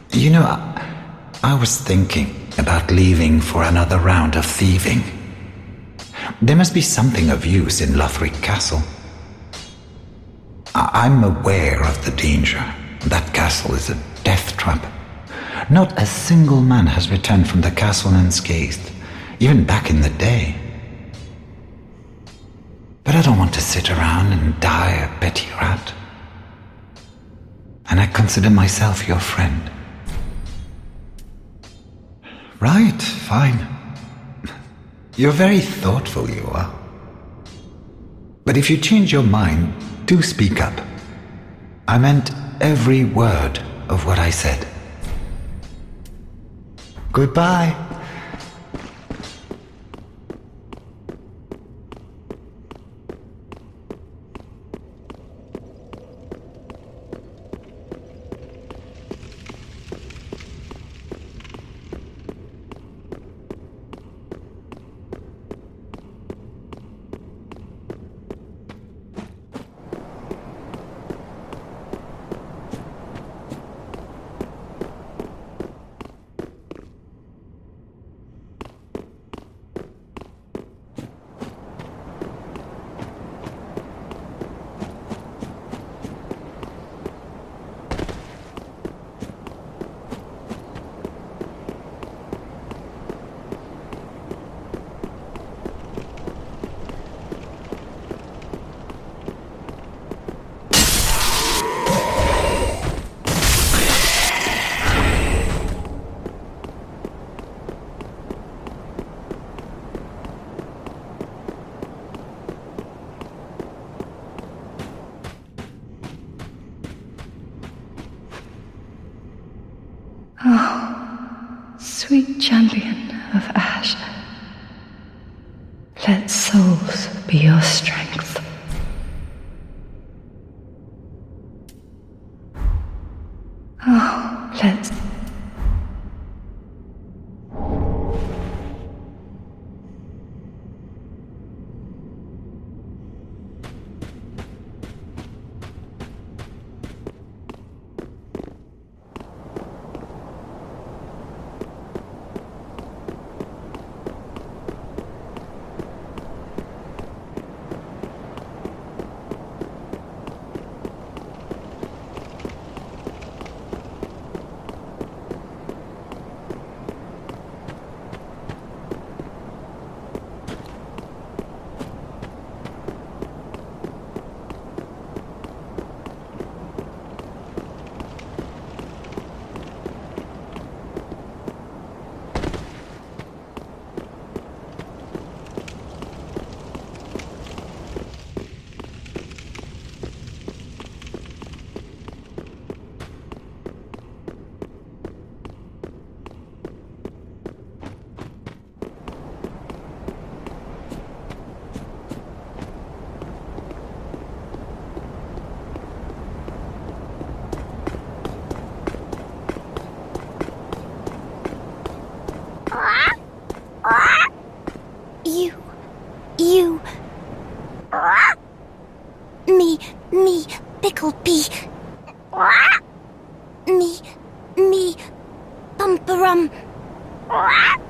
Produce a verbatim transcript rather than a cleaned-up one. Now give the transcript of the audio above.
You know, I, I was thinking about leaving for another round of thieving. There must be something of use in Lothric Castle. I, I'm aware of the danger. That castle is a death trap. Not a single man has returned from the castle unscathed, even back in the day. But I don't want to sit around and die a petty rat. And I consider myself your friend. Right, fine. You're very thoughtful, you are. But if you change your mind, do speak up. I meant every word of what I said. Goodbye. Oh, sweet champion of Ash, let souls be your strength. Oh, let... You, you, me, me, pickled pea, me, me, bumperum.